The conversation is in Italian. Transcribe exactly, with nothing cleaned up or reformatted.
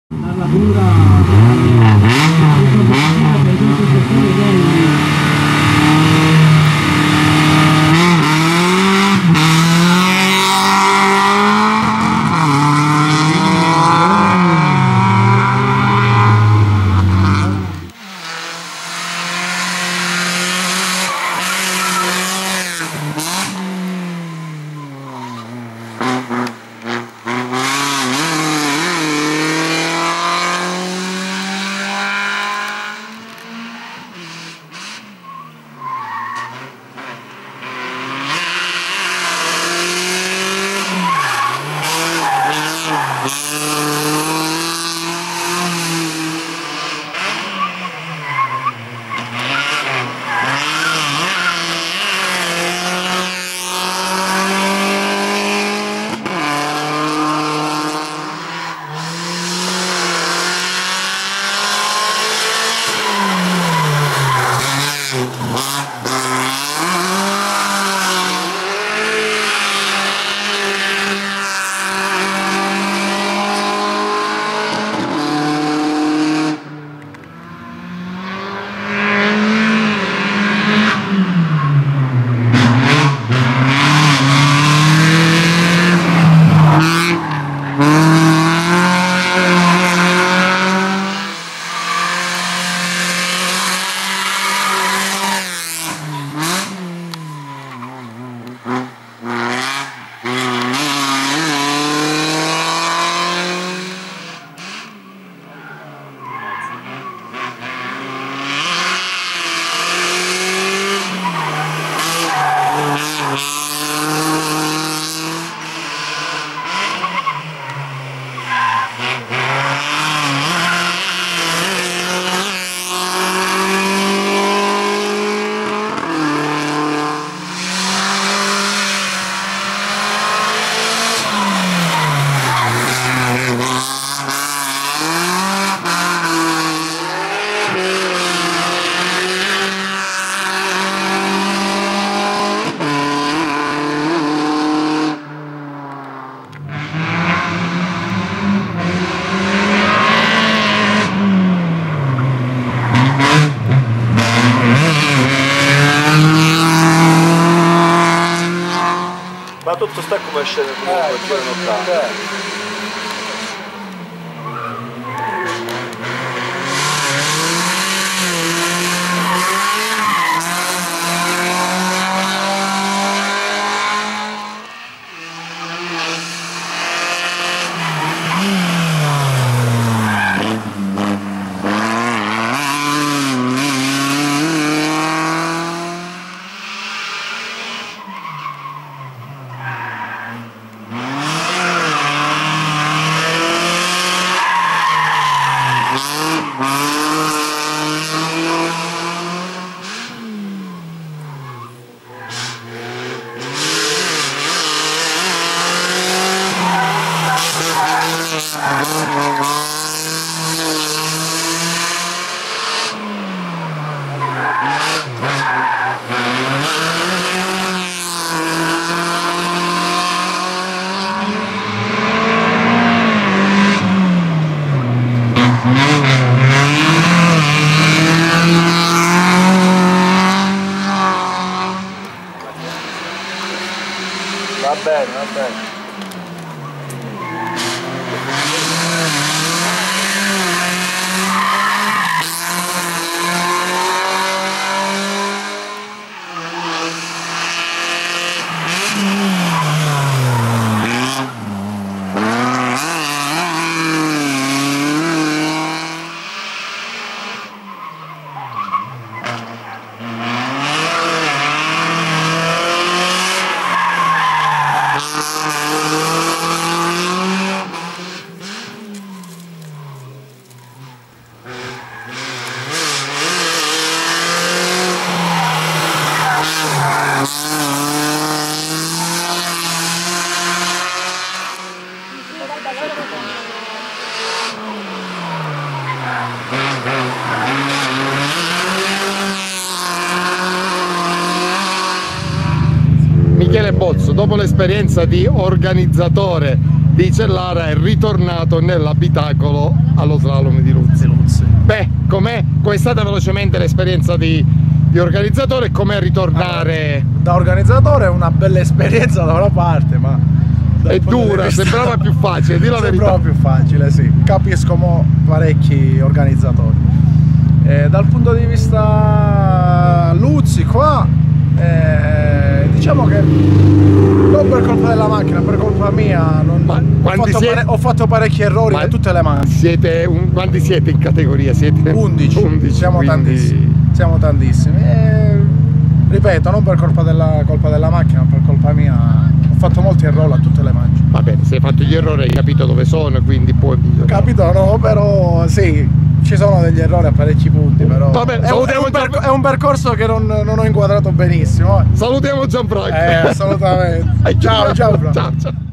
Ma tutto sta come scende comunque, eh, girano qua. Va bene, va bene. Michele Bozzo, dopo l'esperienza di organizzatore di Cellara è ritornato nell'abitacolo allo slalom di Luzzi. Luzzi. Beh, com'è com'è stata velocemente l'esperienza di, di organizzatore e com'è ritornare? Allora, da organizzatore è una bella esperienza da una parte, ma è dura, vista... sembrava più facile, di la verità. Sembrava più facile, sì. Capisco mo parecchi organizzatori. Eh, dal punto di vista Luzzi qua, eh, diciamo che non per colpa della macchina, per colpa mia, non... Ma ho, fatto siete... pare... ho fatto parecchi errori da tutte le macchine. Siete un... Quanti siete in categoria? Siete undici, undici siamo quindi... tantissimi, siamo tantissimi. E, ripeto, non per colpa della, colpa della macchina, ma per colpa mia, ho fatto molti errori a tutte le macchine. Va bene, se hai fatto gli errori hai capito dove sono, quindi puoi migliorare. Capito, no, però sì. Ci sono degli errori a parecchi punti, però Vabbè, è, un, è, un perc è un percorso che non, non ho inquadrato benissimo. Eh. Salutiamo Gianfranco. Eh, assolutamente. ciao, ciao, ciao. Ciao, ciao.